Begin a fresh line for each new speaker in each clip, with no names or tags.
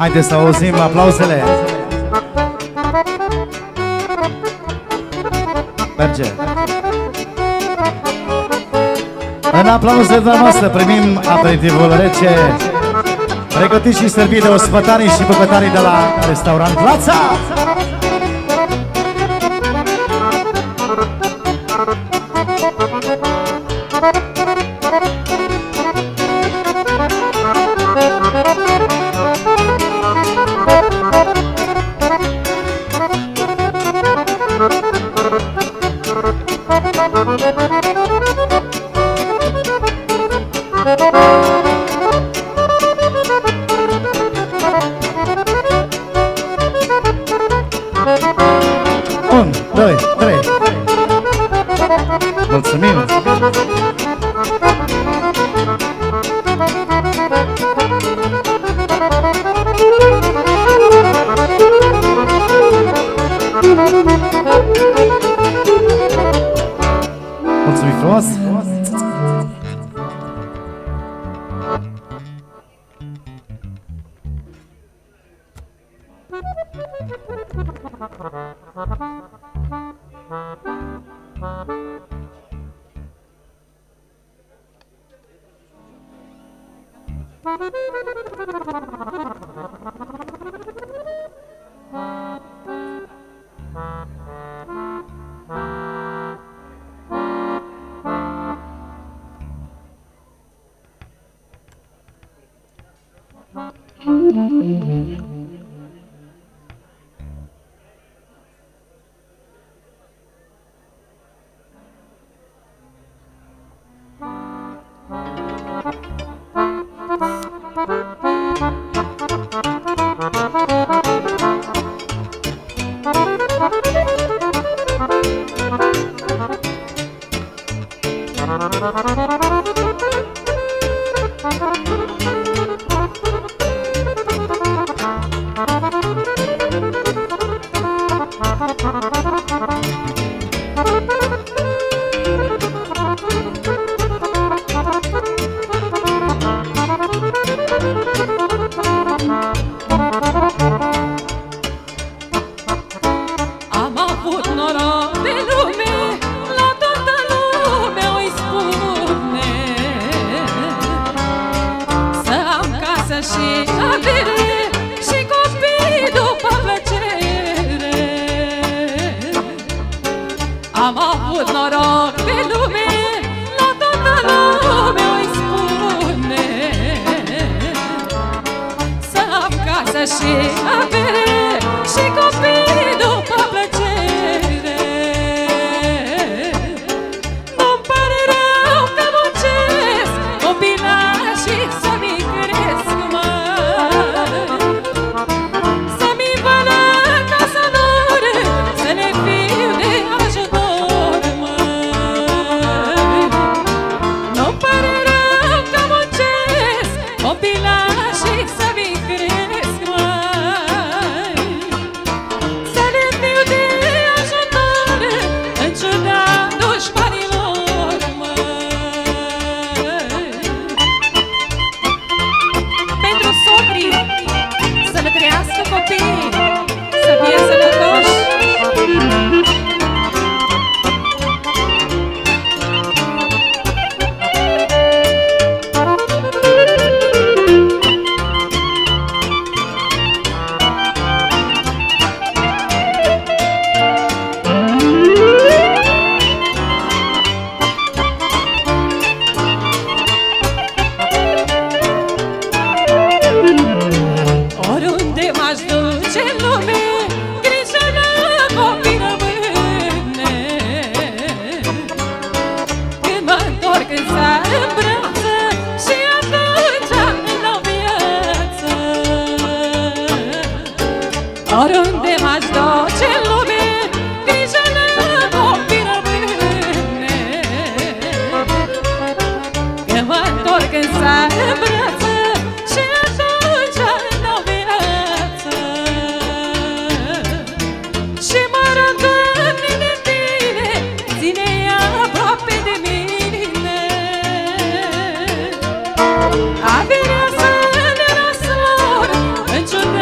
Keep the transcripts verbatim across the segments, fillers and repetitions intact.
Haideți să auzim aplauzele. Merge. În aplauzele noastre primim aperitivul rece, pregătit și servit de ospătarii și bucătarii de la restaurant Plața. Un, doi, trei. Mulțumim! Mulțumim frumos!
Averea să ne răsor în ciuda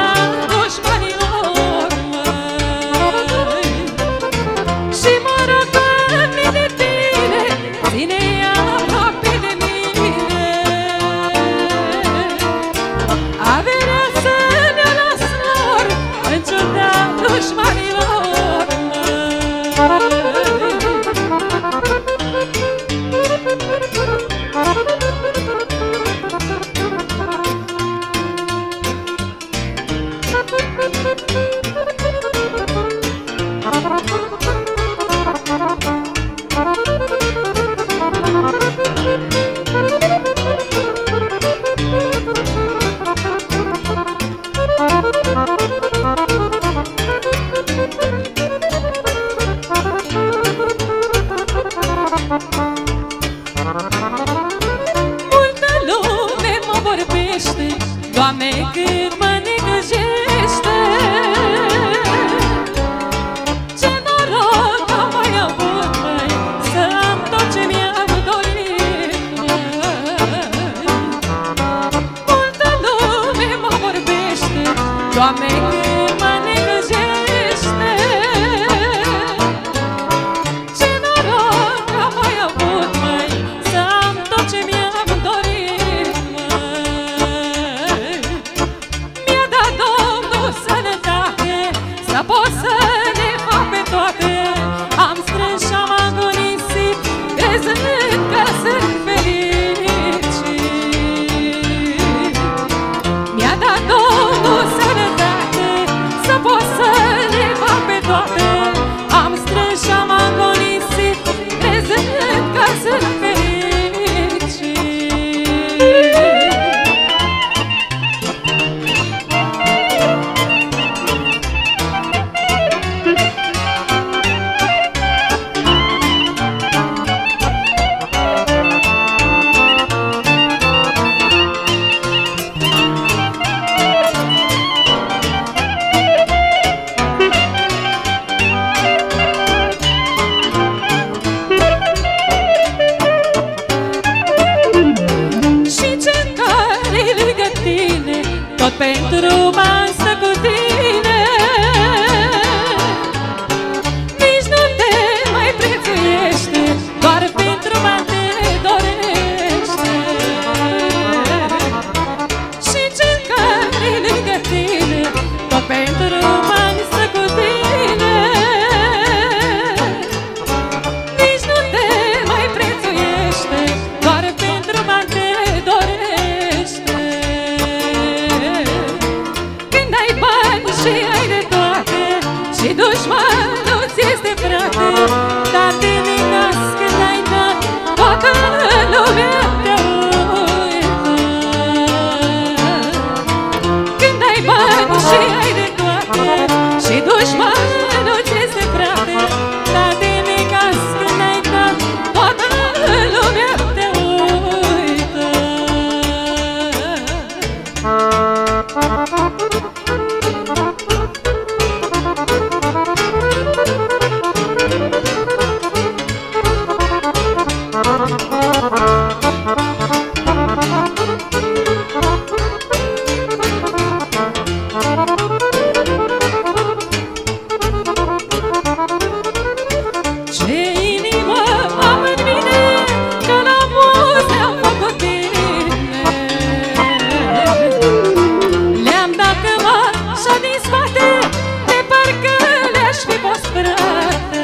Multă lume mă vorbește, Doamne, cât mă negăjește. Ce noroc am mai avut, măi, să am tot ce mi-am dorit, măi. Multă lume mă vorbește, Doamne, cât mă negăjește. Ce noroc am mai avut, măi, să am tot ce mi-am dorit, măi. Mi-a dat Domnul sănătate, să pot să le fac pe toate. Am strâns și-am agonisit, crezând că sunt fericit. Mi-a dat Domnul sănătate, să pot să le fac pe toate. Am strâns și-am agonisit, crezând că sunt fericit. Și cel care-i lângă tine, tot pentru bani stă cu tine. Nici nu te mai prețuiește, doar pentru bani te dorește. Și cel care-i lângă tine, tot pentru bani stă cu tine. Nici nu te mai prețuiește, doar pentru bani te dorește. Când ai bani și ai de toate, și dușmanul ți este frate, dar te necas când ai dat, toată lumea te uită. Când ai bani și ai de toate, și dușmanul ți este frate, dar te necas când ai dat, toată lumea te uită. Ce inimă am în mine, că la mulți le-am făcut bine. Le-am dat căma și din spate, de parcă le-aș fi fost frate.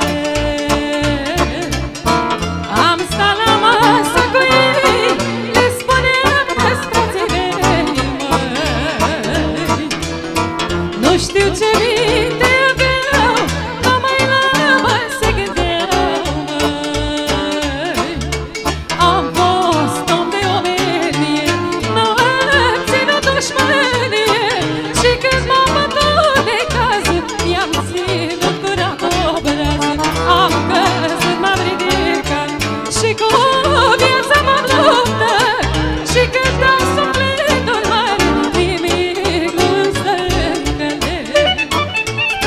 Am stat la masă cu ei, le spuneam că-s frații mei, măi. Nu știu ce minte aveau, numai la mă se gândeau, măi. Am fost om de omenie, n-am ținut dușmănie, și când m-am bătut de caz, i-am ținut curat obrazul. Am căzut, m-am ridicat și cu viața m-am luptat, și când am sufletul mare, nimic nu stă în cale.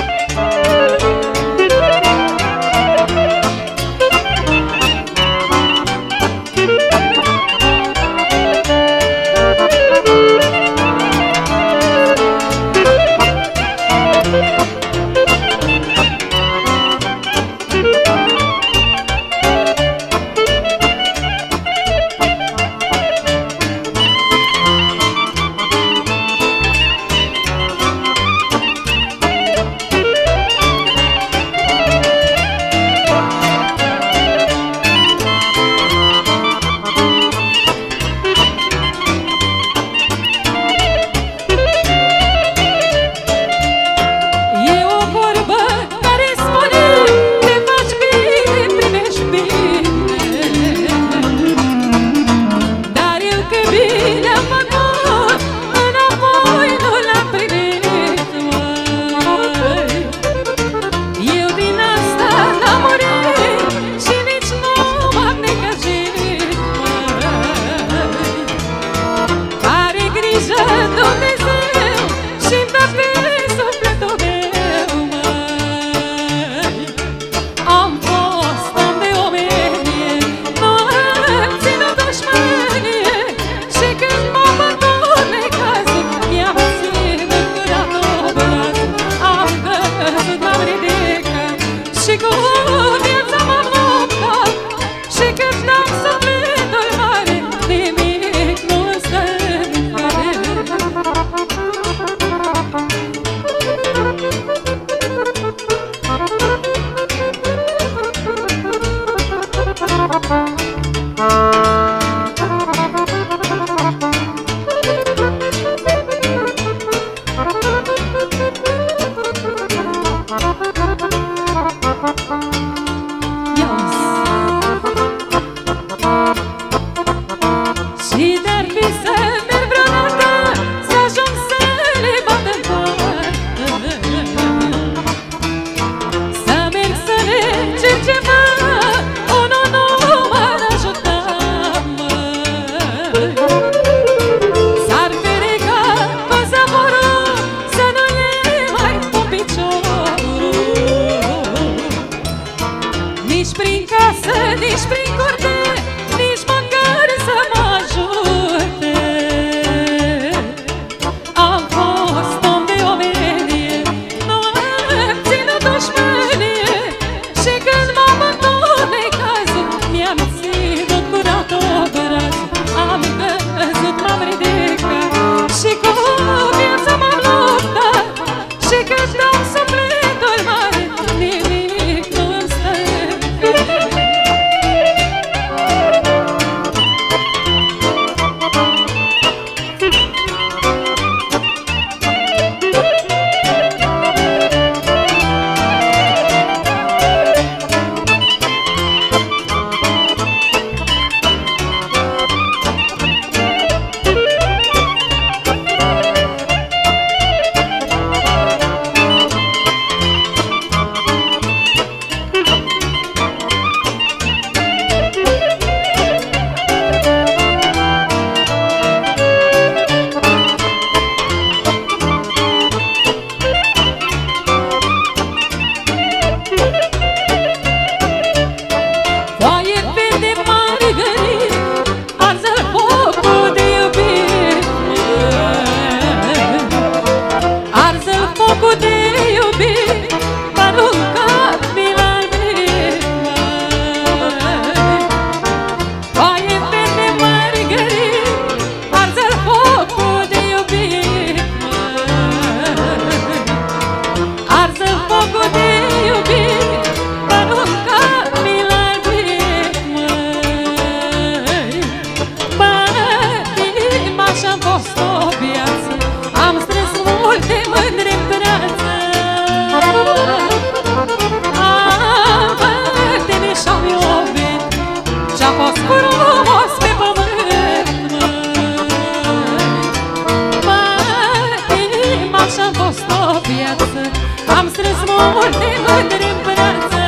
Am strâns multe mândri în brață.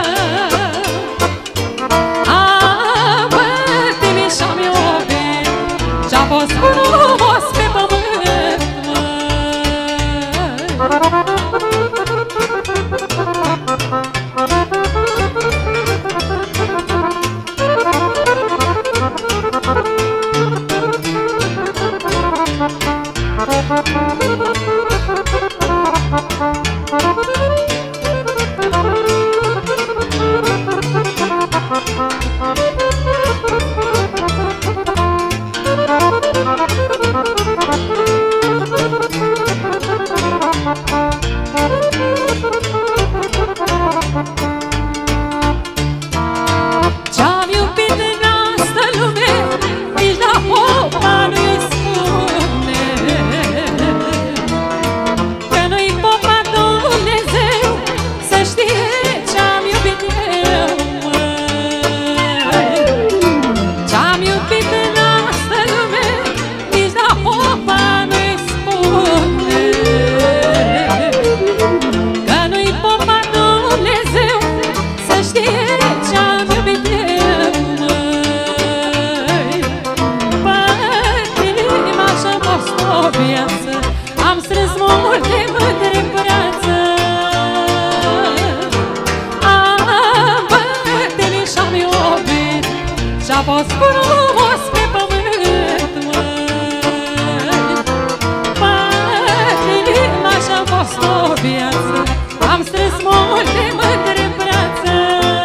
Am bătit și-am iubit ce-a fost frumos pe pământ, ce-am iubit în asta lume, nici la popa nu-i spune, că nu-i popa Dumnezeu să știe ce-am iubit eu, măi. Ce-am iubit în asta lume, nici la popa nu-i spune, că nu-i popa Dumnezeu să știe ce-am iubit eu, măi. Patima și-a fost o viață, am strâns multe mândri în brață. Am bătit și-am iubit ce-a fost frumos pe pământ, măi. Patima și-a fost o viață, am strâns multe mândri în brață.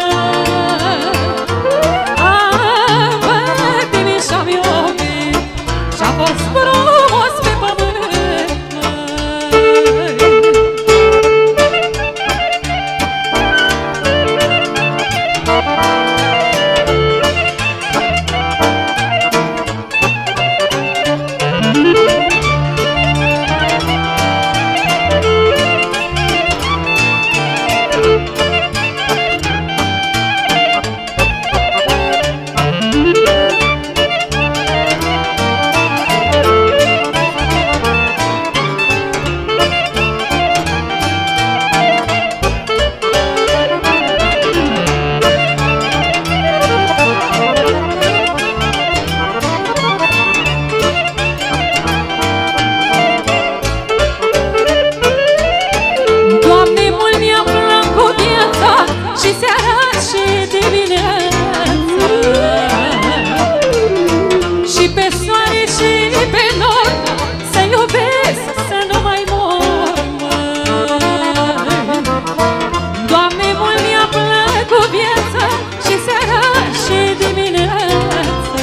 Am bătit și-am iubit ce-a fost frumos pe pământ, măi. Doamne, mult mi-a plăcut viața, și seara și dimineața, și pe soare și pe nor, să iubesc, să nu mai mor, măi. Doamne, mult mi-a plăcut viața, și seara și dimineața,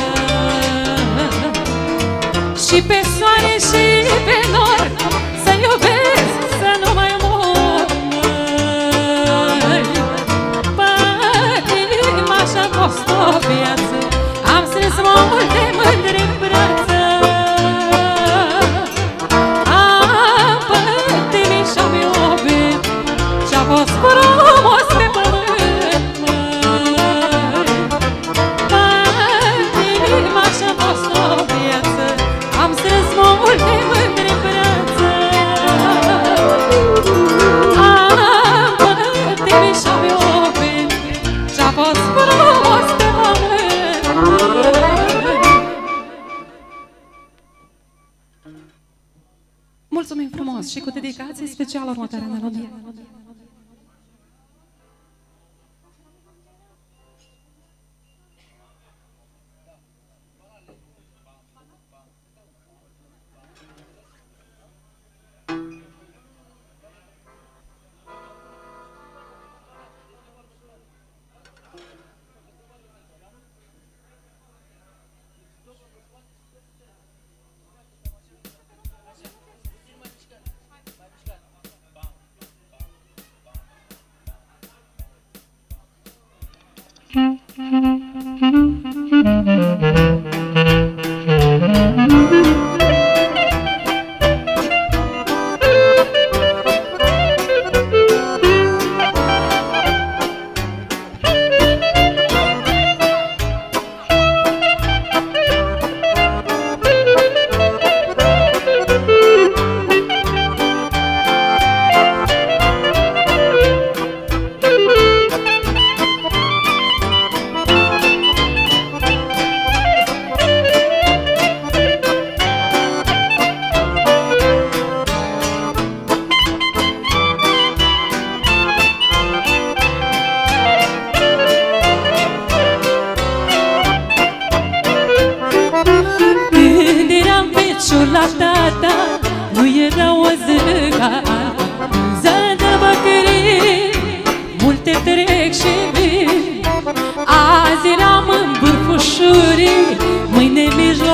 și pe soare și pe nor, să iubesc, să nu mai mor, măi. Patima și-a fost o viață, am strâns multe mândri în brață. Am bătit și-am iubit ce-a fost frumos pe pământ, măi. Patima și-a fost o viață, am strâns multe mândri în brață. Am bătit și-am iubit ce-a fost frumos pe pământ, măi. Mulțumim frumos și cu dedicație specială următoarea melodie.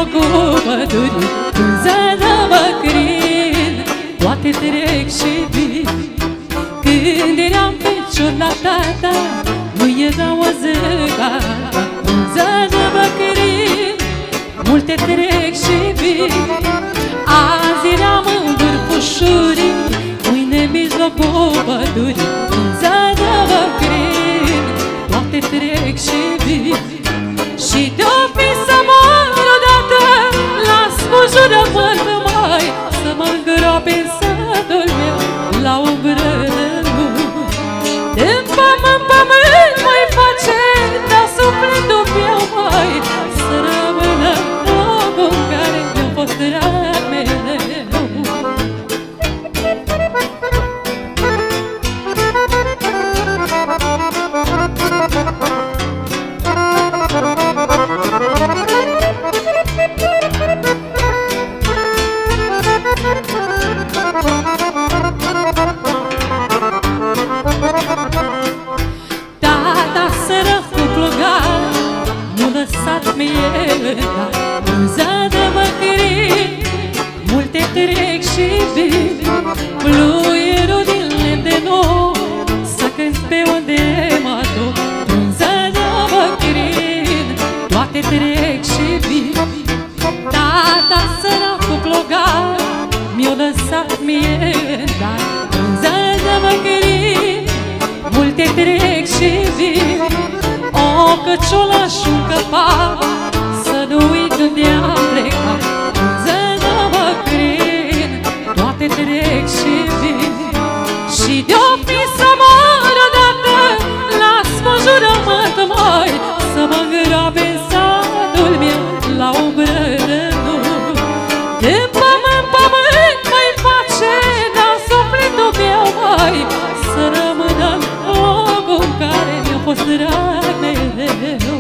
mijlocul pădurii, când zădă-mă crin, toate trec și vin. Când eram pe ciorna tata, nu era o zăgata, când zădă-mă crin, multe trec și vin. Azi eram în vârful șurii, mâine în mijlocul pădurii, când zădă-mă crin, toate trec și vin. Și de-o fi să mor odată, las cu jurământ mai, să mă îngroape în satul meu la umbră de lume. Din pământ, pământ mai face, dar sufletul meu mai, să rămână locul în care mi-a fost drag mereu. Tata sărăc cu plogar, nu lăsat mie, în zadă-mă crin, multe trec și vin. Fluierul din lemn de nou, să cânti pe unde mă duc, în zadă-mă crin, toate trec și vin. Tata sărăc cu plogar, mi-o lăsat mie, dar în zadă-mă crin, multe trec și vin. O căciulă și un căpac, să nu uit unde am plecat, în zadă-mă crin, toate trec și vin. Și de-o fi să mor odată, las-mă un jurământ mai, să mă îngroape în satul meu la umbră de lume. De pământ, pământ mai face, dar sufletul meu mai, să rămână în locul în care mi-a fost drag mereu.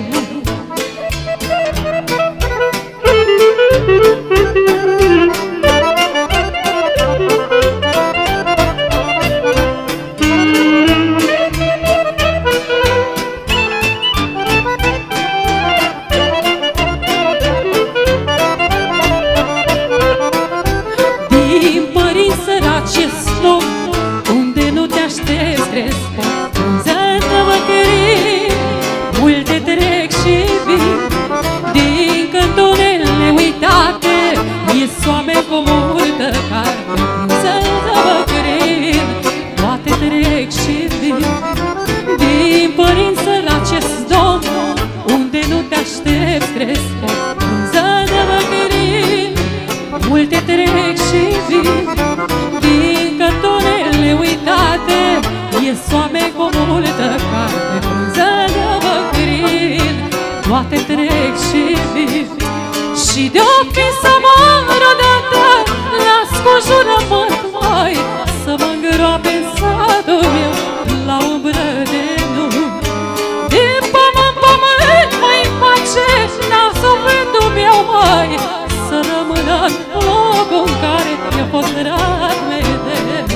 Din părinți săraci stop, unde nu te aștepți respect, în zadă-mă crin, multe trec și vin. Din cantonele uitate, ies oameni cu multă carte, în zadă-mă crin, toate trec și vin. Din părinți săraci stop, unde nu te aștepți respect, în zadă-mă crin, multe trec și vin. Din cantonele uitate, ies oameni cu multă carte, frunză-mă crin, toate trec și vin. Și de-o fi să mor odată, las cu jurământ mai, să mă îngroape în satul meu la umbră de lume. Din pământ, pământ mai face, dar sufletul meu mai, să rămână în locul în care mi-a fost drag mereu.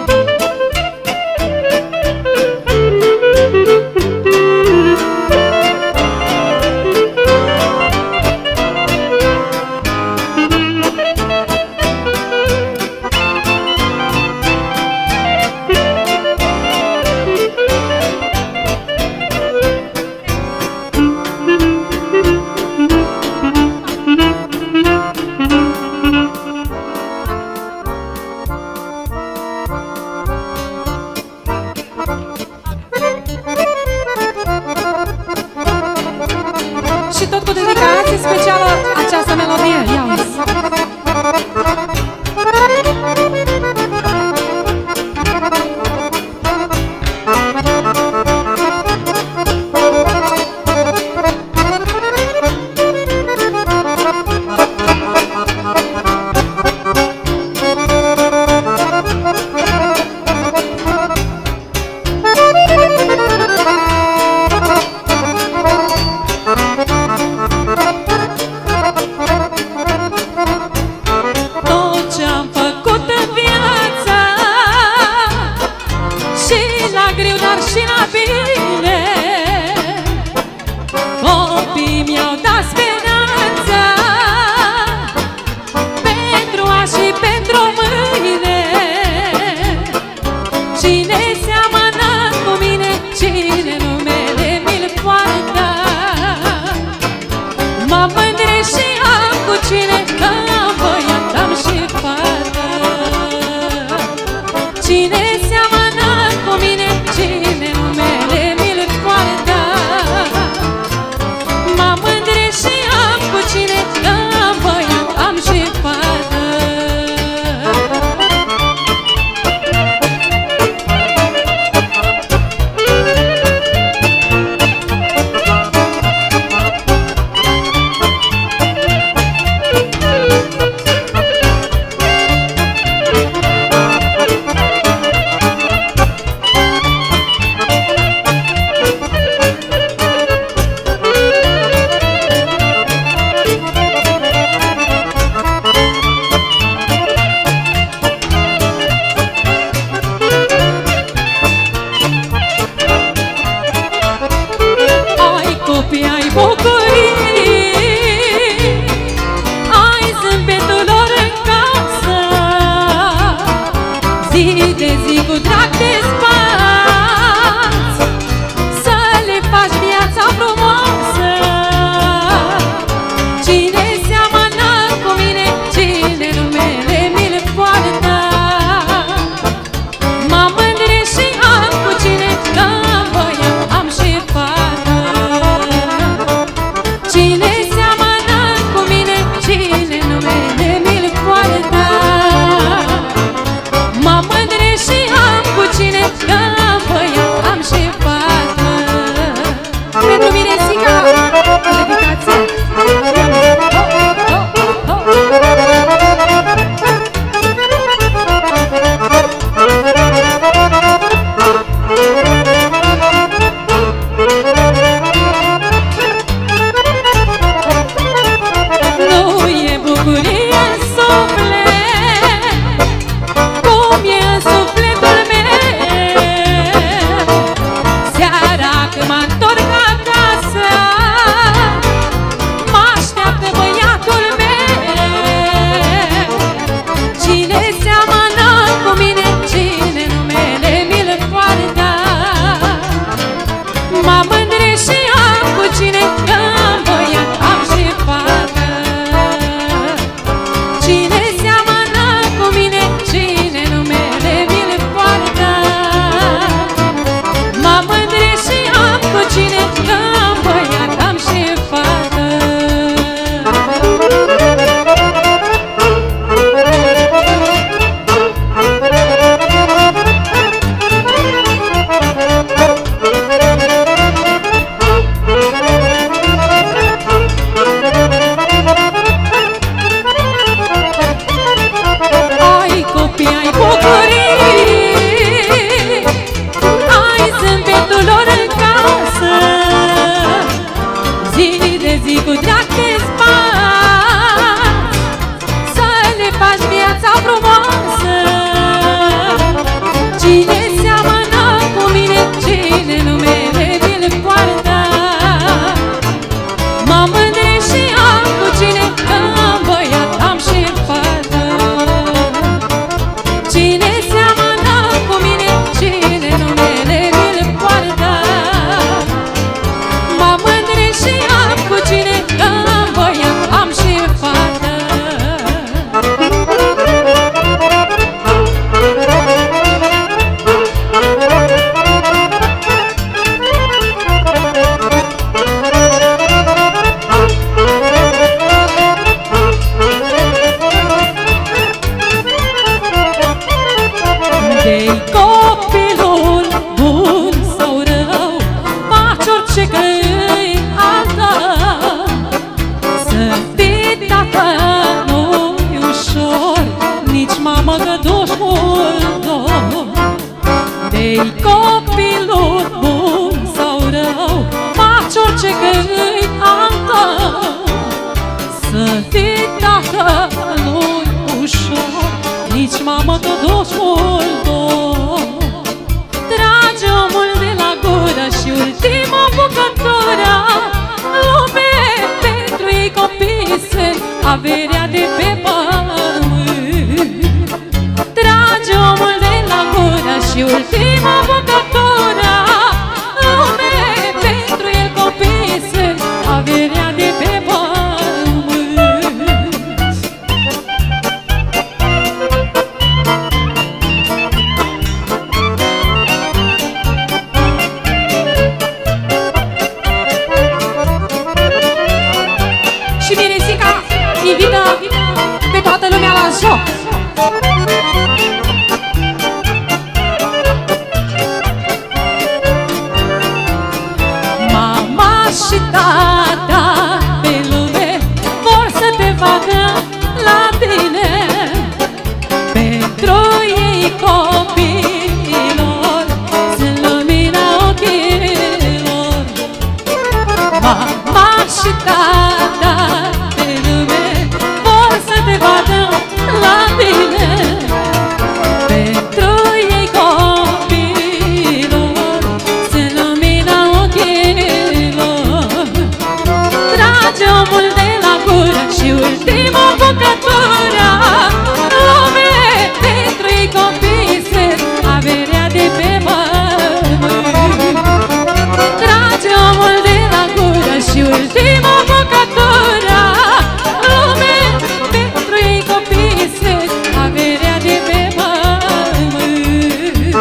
Și tot cu dedicație specială această melodie, ia uzi. Copiii mi-au dat speranța Cine seamănă cu mine, cine numele mi-l poartă. Mă mândresc și am cu cine, că am băiat, am și fată. Cine seamănă cu mine, cine numele mi-l poartă. Mă mândresc și am cu cine, că am băiat, am și fată. Ai bucurii, ai zâmbetul lor în casă, zi de zi cu drag te spați, să le faci viața frumoasă. Cine seamănă cu mine, cine numele mi-l poartă. Mă mândresc și am cu cine, că am băiat, am și fată. Cine seamănă cu mine, cine numele mi-l poartă. Mă mândresc și am cu cine, că am băiat, am și fată. Pentru mine, Sica, dedicație. Nu e bucurie în suflet, cum e în sufletul meu. Seara când mă întorc acasă, mă așteaptă băiatul meu. Cine seamănă cu mine, cine numele mi-l poartă. Mă mândresc și am cu cine, că am băiat, am și fată. Cine seamănă cu mine, cine numele mi-l poartă. Mă mândresc și am cu cine, că am băiat, am și fată. Ai copii, ai bucurii, ai zâmbetul lor în casă, zi de zi cu drag te spați, să le faci viața frumoasă. Cine seamănă cu mine, cine numele mi-l poartă. Mă mândresc și am cu cine, că am băiat, am și fată. Cine seamănă cu mine, cine numele mi-l poartă. Mă mândresc și am cu cine, că am băiat, am și fată. De-i copilul bun sau rău, faci orice că-i al tău. Să fii tată nu-i ușor, nici mamă că duci mult dor. De-i copilul bun sau rău, faci orice că-i al tău. Să fii tată nu-i ușor, nici mamă că duci mult dor. Tragi omul de la gură și ultima bucătură, lume pentru ei copii sunt averea de pe pământ. Tragi omul de la gură și ultima și tata pe lume vor să te facă la tine. Pentru ei copiilor sunt lumina ochilor. Mama și tata pe lume vor să te vadă la tine. Pentru ei copiilor sunt lumina ochilor. Trage omul de la gură și ultima bucătură. Lume, pentru ei copii sunt averea de pe pământ. Trage omul de la gură și ultima bucătură. Lume, pentru ei copii sunt averea de pe pământ.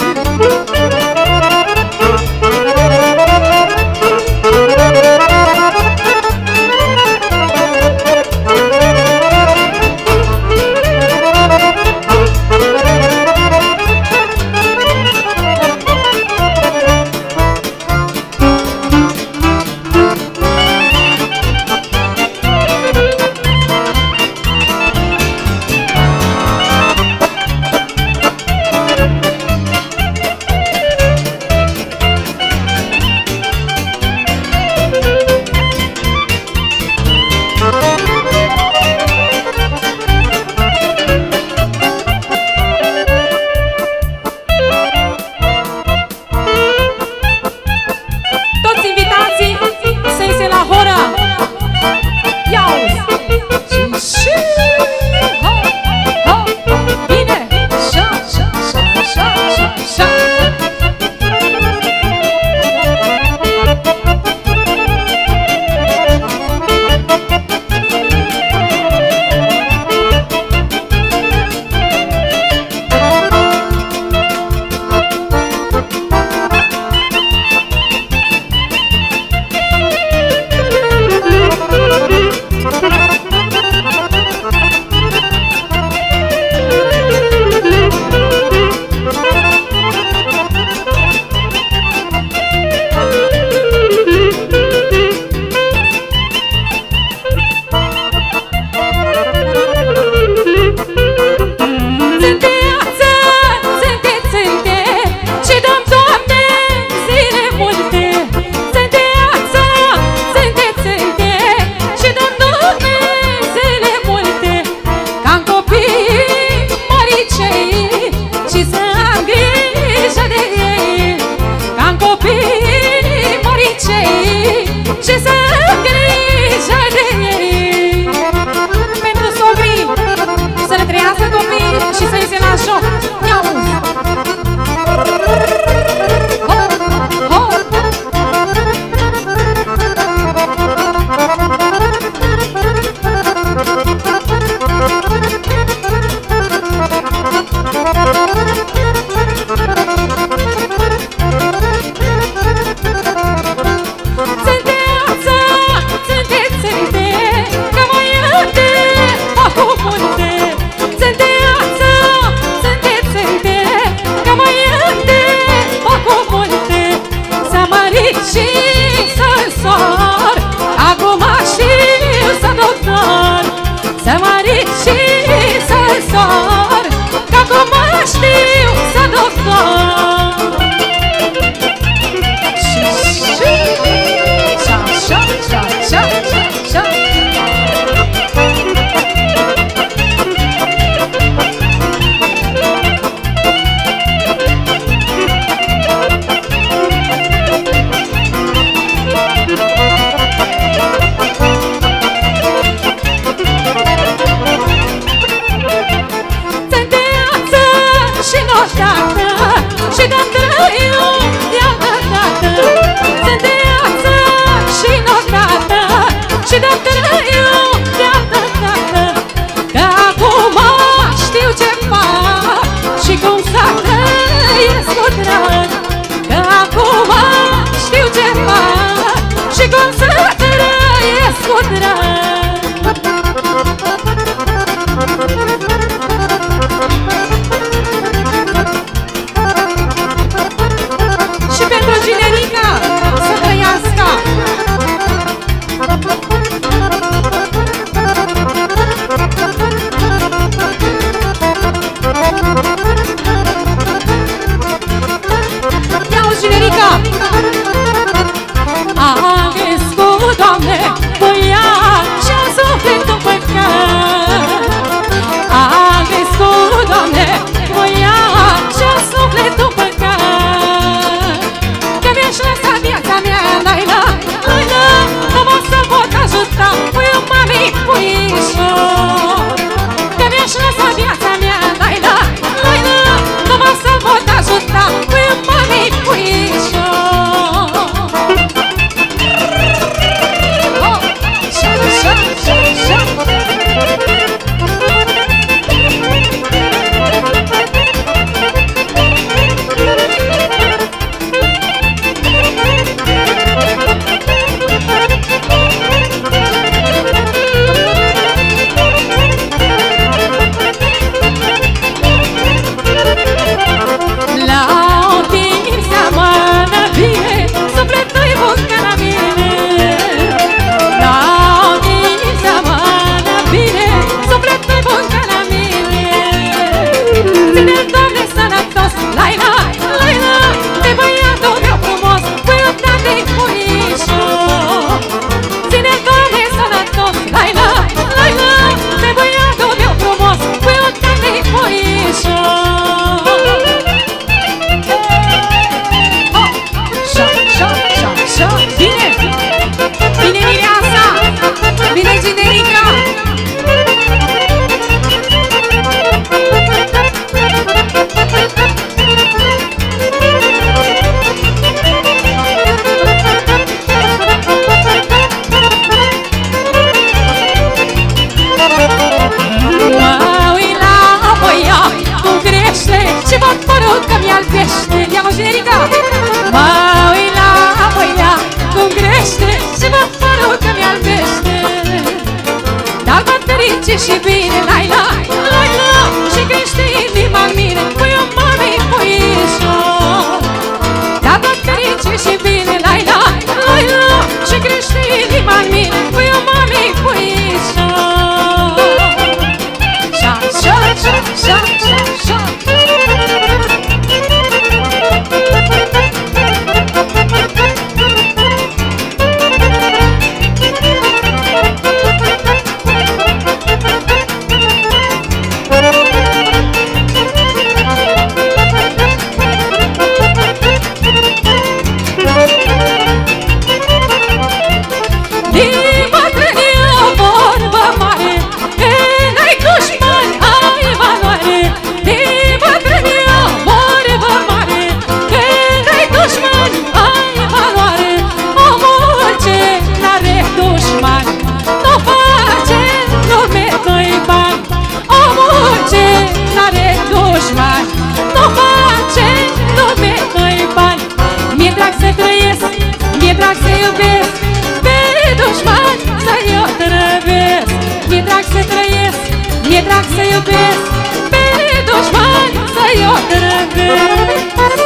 iubesc, pe dușmani să-i otrăvesc.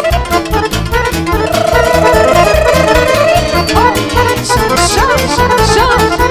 Așa, așa, așa.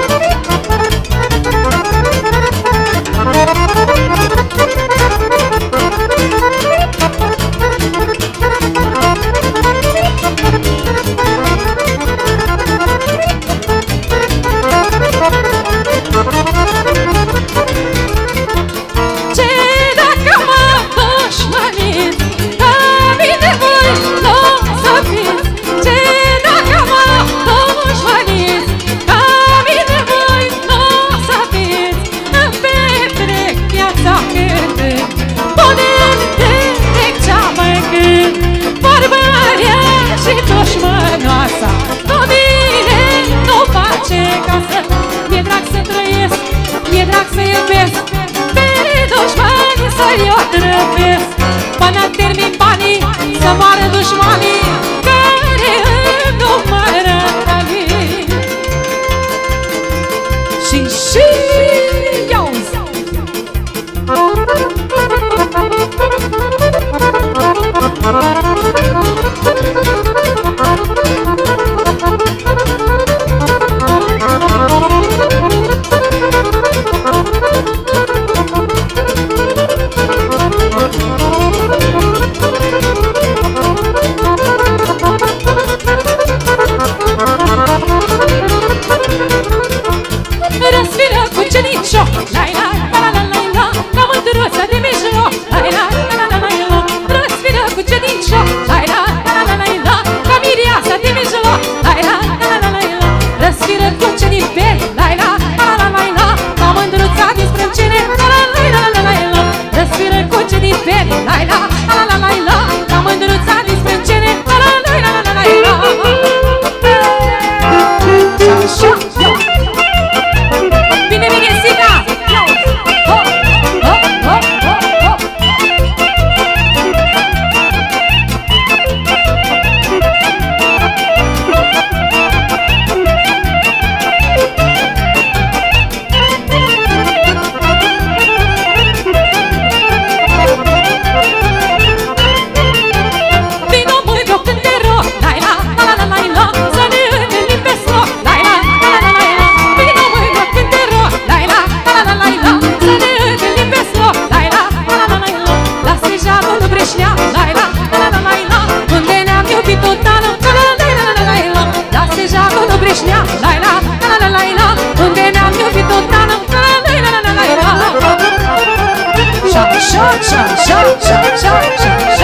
Mi-e drag să trăiesc, mi-e drag să iubesc, pe dușmani să-i otrăvesc. Până termin banii, să moară dușmanii care îmi numără trăvii. Și și iauzi. Răsfiră cu cenicio, la-i-la, la-la-la-la-la, ca mândruță de mijloc, la-i-la, la-la-la-la-la. Răsfiră cu cenicio, la-i-la, la-la-la-la-la, ca mireasa de mijloc, la-i-la, la-la-la-la-la. Răsfiră cu cenipeli, la-i-la, la-la-la-la-la, ca mândruța din sprâncene, la-la-la-la-la-la. Răsfiră cu cenipeli, la-i-la, la-la-la-la-la, ca mândruța din sprâncene, la-la-la-la-la-la. Așa, așa. Bine, bine, Sica! Ho, ho, ho, ho, ho. Vino mui meu când te rog, la-i-la, la-la-la-la-la, să ne întâlnim pe sloc, la-i-la, la-la-la-la-la. Vino mui meu când te rog, la-i-la, la-la-la-la-la, să ne întâlnim pe sloc, la-i-la, la-la-la-la-la. Lasă jarul nu breșnea, la-i-la, la-la-la-la-la, unde ne-am iubit total, la-la-la-la-la-la. Lasă jarul nu breșnea, la-i-la, la-la-la-la-la, unde ne-am iubit total, la-la-la-la-la-la. Șa, șa, șa, șa, șa, șa, șa, șa.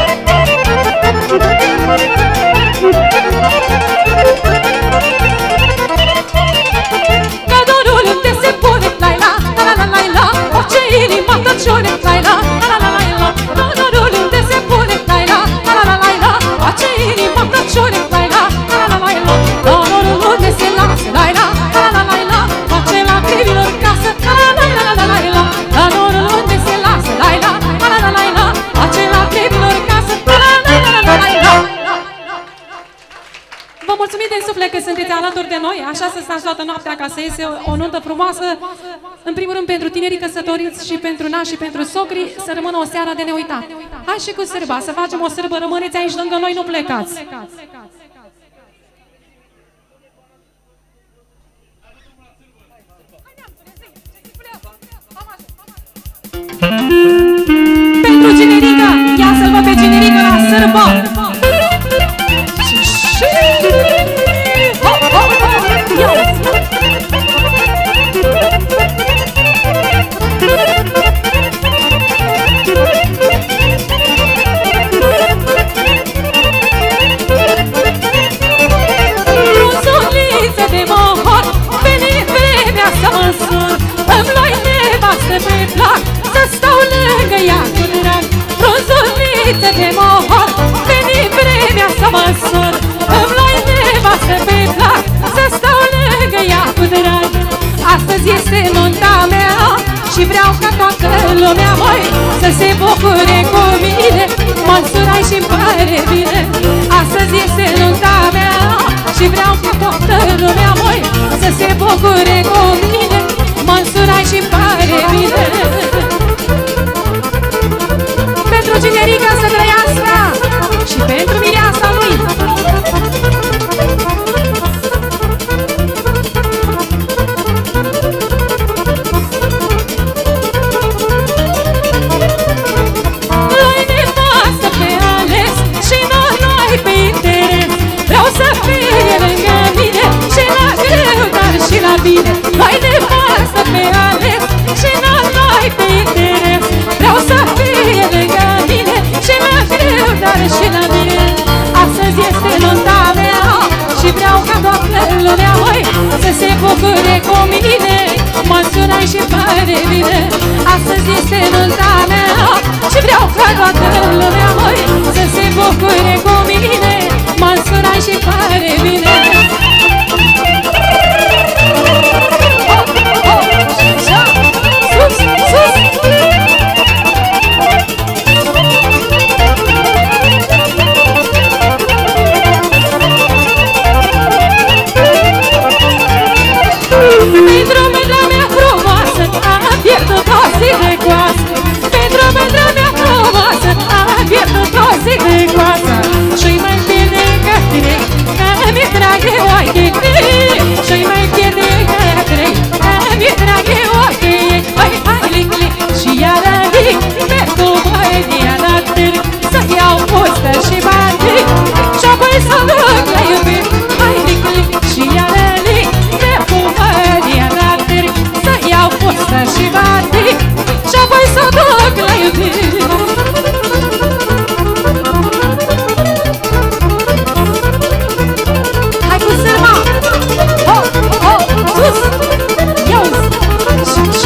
Că dorul unde se pune, la-i-la, la-la-la-la-la, orice inima tăciune, la-i-la, la-la-la-la-la. Că dorul unde se pune, la-i-la, la-la-la-la-la, orice inima tăciune, la-i-la, la-la-la-la-la. Dorul unde se lasă, la-i-la, la-la-la-la-la, face lacrimilor casă, la-la-la-la-la-la. Dorul unde se lasă, la-i-la, la-la-la-la-la, face lacrimilor casă, la-la-la-la-la-la. Vă mulțumim din suflet că sunteți alături de noi, așa să stați toată noaptea ca să iese o nuntă frumoasă. În primul rând pentru tinerii căsătoriți și pentru nași și pentru socri, să rămână o seară de neuitat. Hai și cu sârba, să facem o sârbă, rămâneți aici lângă noi, nu plecați. Pentru generică, ia să-l văd pe generică la sârbă. Și și ho, ho, ho, eu. Frunzuliță de mohor, veni vremea să mă sun, îmi luai nevastă pe plac, să stau lângă ea cu drag. Frunzuliță de mohor, veni vremea să mă sun, îmi luai nevastă pe plac, să stau lângă ea cu drag. Astăzi este nunta mea și vreau ca toată lumea, măi, să se bucure cu mine, mă însurai și-mi pare bine. Astăzi este nunta mea și vreau ca toată lumea, măi, să se bucure cu mine, mă însurai și-mi pare bine. bucure cu mine, mă sunai și pare bine. Astăzi este nunta mea și vreau ca toată lumea, măi, să se bucure cu mine, mă sunai și pare bine. Sus, sus! Pentru mândra mea frumoasă am pierdut o zi de coasă. Pentru mândra mea frumoasă am pierdut o zi de coasă. Și-i mai pierde către că mi-e drag de ochii ei. Și-i mai pierde către că mi-e drag de ochii ei. Hai, hai, lic, lic și iară lic, merg cu băia la târg să iau pustă și batic și apoi să duc la iubit. Hai, lic, lic și iară lic, merg cu băia la târg să iau pustă și batic și apoi să duc la iubit. Hai cu sârma! Ho, ho, sus! Ia-uzi! Și-așa!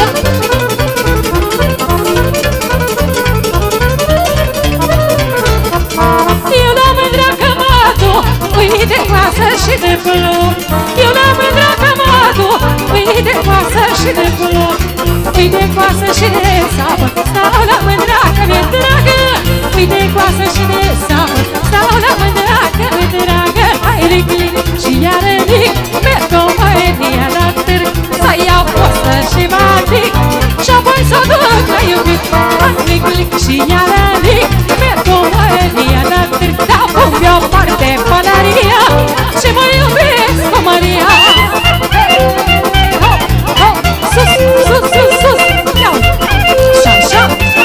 Eu la mândra că mă aduc, uite coasă și de plop. Eu la mândra că mă aduc, uite coasă și de plop. Uite coasă și de sapă, stau la mândra că mi-e dragă. Uite coasă și de sapă, stau la mândra că mi-e dragă. Hai, lic, lic și iară lic, merg cu mânia la târg să iau postă și batic și apoi să duc la iubit. Hai, lic, lic și iară lic, merg cu mânia la târg, dau pun deoparte pălăria și mă iubesc cu Maria. Ho, ho, sus, sus, sus, sus, iau, și-așa.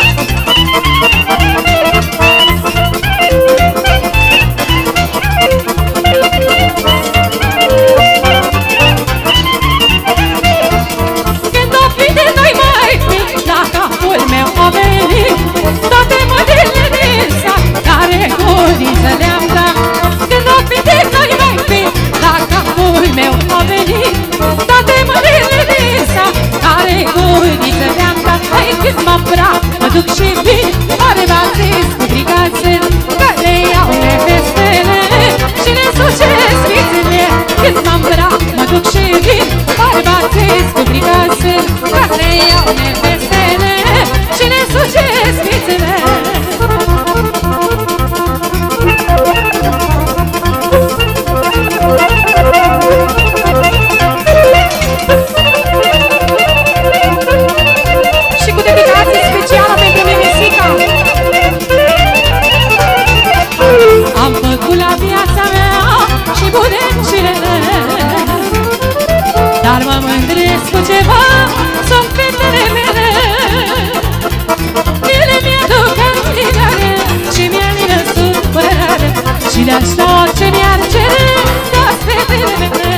Când o fi de noi mai fi, la capul meu a venit toate mările din sat, care guriță le-am dat. Când o fi de noi mai fi, la capul meu a venit toate mările din sat, care guriță le-am dat. Hai, cât mă îmbrac, mă duc și vin, mare bazis cu brigațe, că le iau nevestele și le sucesc vițele. Cât mă îmbrac, mă duc și vin, mare bazis cu brigațe, că le iau nevestele și le sucesc vițele. Și cu dedicație specială pentru Mimisica. Am făcut la viața mea și bunicile mele, dar mă mândresc cu ceva, sunt fetele mele. Ele mi-aduc amintire și mi-alină supărare și le-aș da orice mi-ar cere, toți fetele mele.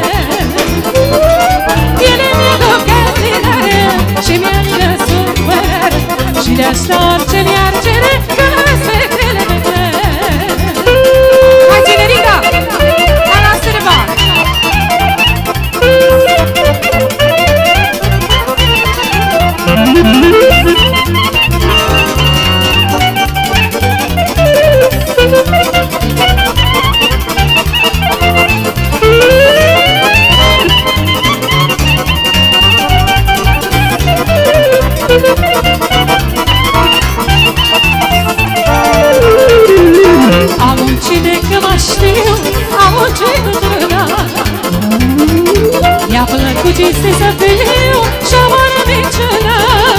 Ele mi-aduc amintire și mi-alină supărare și le-aș da orice mi-ar cere, toți fetele mele. Hai, generica! Hai la sârba! Am muncit de că mă știu, am muncit într-una. Mi-a plăcut este să fiu și am o minciună.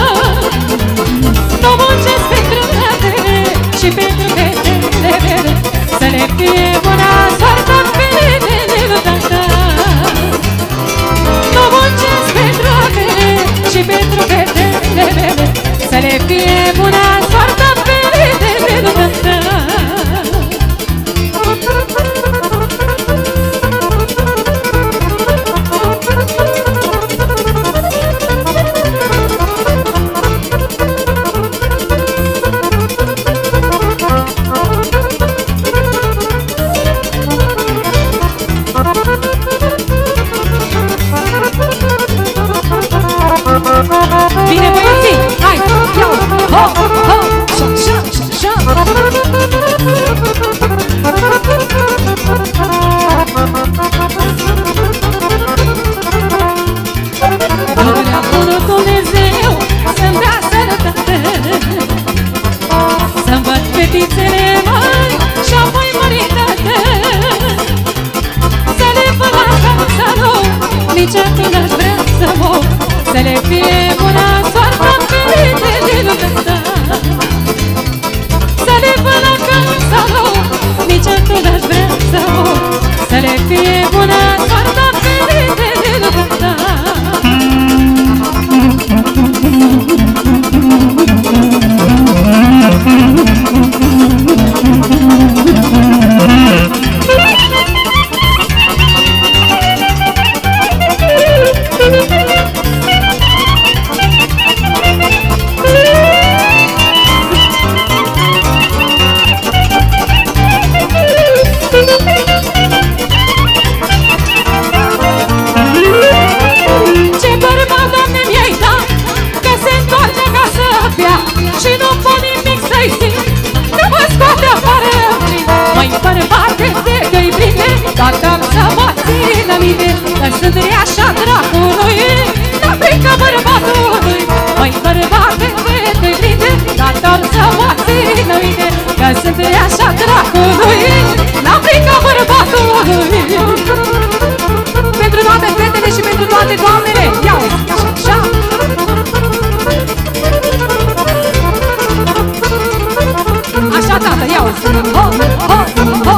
Nu muncesc pentru fetele și pentru fetele mele, să le fie bună soartă fetele tata. Nu muncesc pentru fetele și pentru fetele mele, să le fie bună soartă fetele tata. mine, că sunt așa dracului, n-a frică bărbatului. Măi bărbate, te prinde, dar doar să mă țină mine, că sunt așa dracului, n-a frică bărbatului. Pentru toate fetele și pentru toate doamnele, iau, așa, așa. Așa, tată, iau, ho, ho, ho.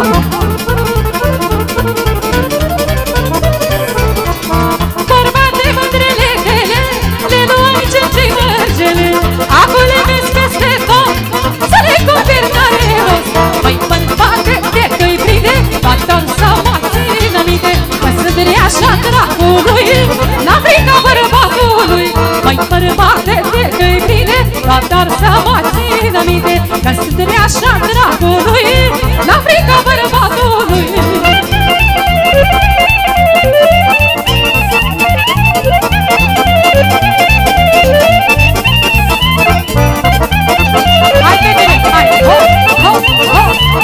Bărbate mândrele, ele, le luai ce-i mărgele, acum le vezi peste tot, să le cumperi n-are rost. Măi bărbate, de că-i prinde, dar doar să mă țină minte, că sunt așa dracului, n-am frică bărbatului. Măi bărbate, de că-i prinde, dar doar să mă țină minte, că sunt așa dracului, n-am frică bărbatului. Hai, fetele, hai, ho, ho, ho.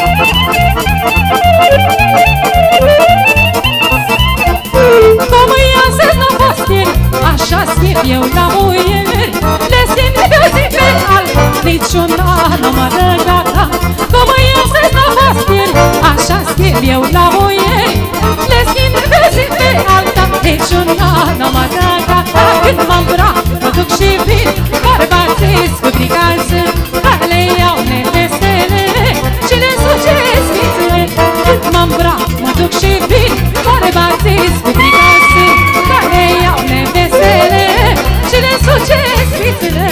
Cum îi asez n-a fost ieri, așa schimb eu la muieri, le simt pe o zi pe alta, niciuna nu mă dă gata. Cum îi asez n-a fost ieri, așa schimb eu la muieri, le schimb pe o zi pe alta, niciuna nu mă dă gata. Când mă îmbrac, mă duc și vin, bărbații scubricați, care le iau nevestele și le sucesc fițele. Când mă îmbrac, mă duc și vin, bărbații scubricați, care le iau nevestele și le sucesc fițele.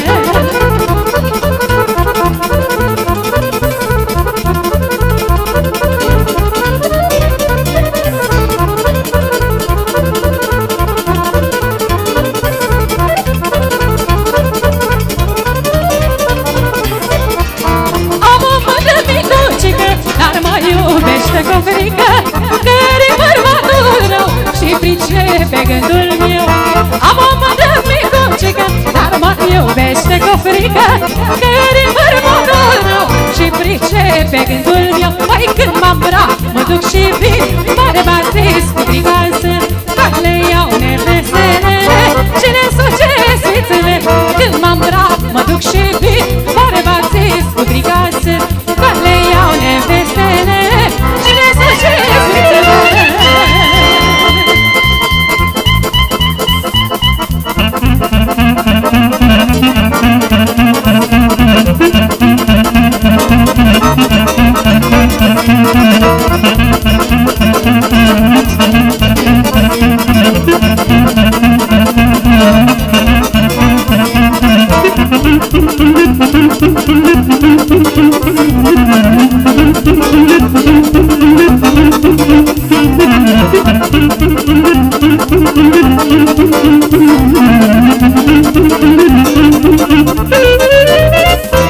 Cu frică, că-i bărbatul rău și pricepe gândul meu. Am o mândră micucică, dar mă iubește cu frică, că-i bărbatul rău și pricepe gândul meu. Păi când mă îmbrac, mă duc și vin, bărbații scubricați, fac le iau nevestele și le sucesc fițele. Când mă îmbrac, mă duc și vin, bărbații scubricați, fac le iau nevestele și le sucesc fițele.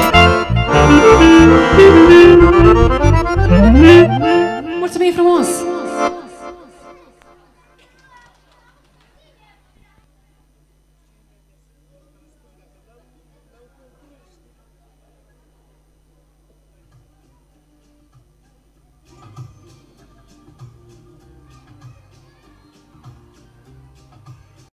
Mulțumim frumos!